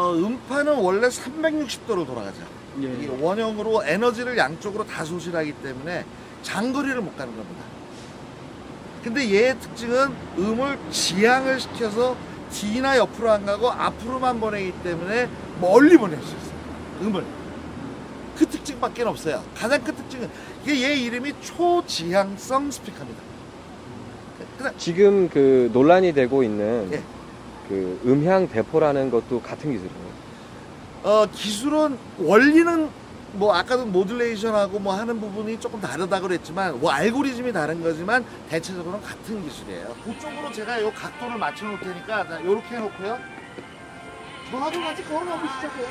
음파는 원래 360도로 돌아가죠. 예. 이 원형으로 에너지를 양쪽으로 다 소실하기 때문에 장거리를 못 가는 겁니다. 근데 얘의 특징은 음을 지향을 시켜서 뒤나 옆으로 안 가고 앞으로만 보내기 때문에 멀리 보낼 수 있어요. 음을. 그 특징밖에 없어요. 가장 큰 특징은 이게 얘 이름이 초지향성 스피커입니다. 지금 그 논란이 되고 있는 예. 그 음향 대포라는 것도 같은 기술이에요. 기술은 원리는 뭐 아까도 모듈레이션하고 뭐 하는 부분이 조금 다르다고 그랬지만 뭐 알고리즘이 다른 거지만 대체적으로는 같은 기술이에요. 그쪽으로 제가 요 각도를 맞춰 놓을 테니까 자, 요렇게 해놓고요. 저하고 같이 걸어가고 시작해요.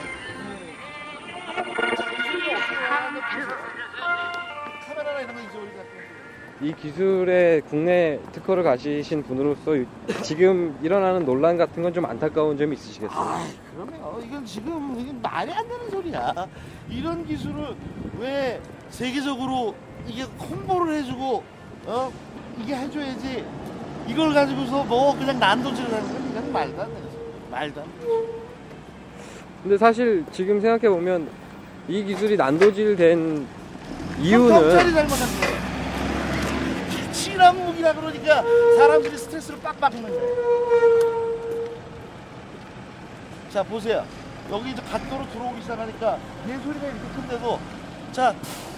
자, 기술이 어떻게 하는지 보세요. 카메라나 이런 거 잊어버리지 않고. 이 기술에 국내 특허를 가지신 분으로서 지금 일어나는 논란 같은 건 좀 안타까운 점이 있으시겠어요? 아, 그러면 이건 지금 이게 말이 안 되는 소리야. 이런 기술을 왜 세계적으로 이게 홍보를 해주고 이게 해줘야지. 이걸 가지고서 뭐 그냥 난도질을 하는 건 이건 말도 안 되는 소리. 말도 안 되는 소리. 근데 사실 지금 생각해 보면 이 기술이 난도질된 이유는 경찰이 잘못한 거예요. 친한 무기라 그러니까 사람들이 스트레스를 빡빡 받는 거예요. 자, 보세요. 여기 이제 각도로 들어오기 시작하니까 얘 소리가 이렇게 큰데도 자,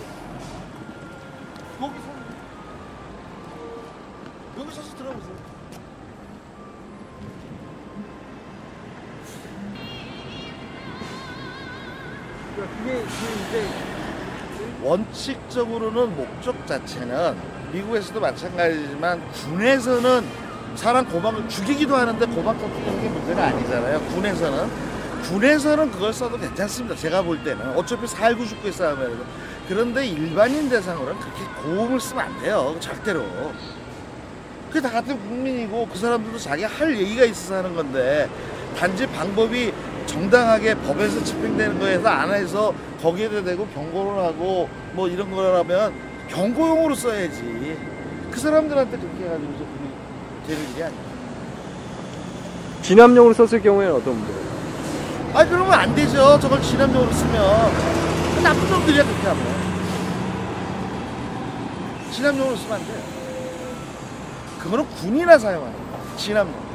여기서 들어보세요. 그게 이제 원칙적으로는 목적 자체는 미국에서도 마찬가지지만 군에서는 사람 고막을 죽이기도 하는데 고막 터뜨리는 게 문제가 아니잖아요. 군에서는 그걸 써도 괜찮습니다. 제가 볼 때는 어차피 살고 죽고의 싸움이라서. 그런데 일반인 대상으로는 그렇게 고음을 쓰면 안 돼요. 절대로. 그게 다 같은 국민이고 그 사람들도 자기 할 얘기가 있어서 하는 건데 단지 방법이 정당하게 법에서 집행되는 거에서 안 해서 거기에 대고 경고를 하고 뭐 이런 거라면 경고용으로 써야지. 그 사람들한테 그렇게 해가지고서 그게 되는 일이 아니야. 진압용으로 썼을 경우에는 어떤 문제예요? 아, 그러면 안 되죠. 저걸 진압용으로 쓰면. 나쁜 놈들이야, 그렇게 하면. 진압용으로 쓰면 안 돼요. 그거는 군이나 사용하는 거야. 진압용.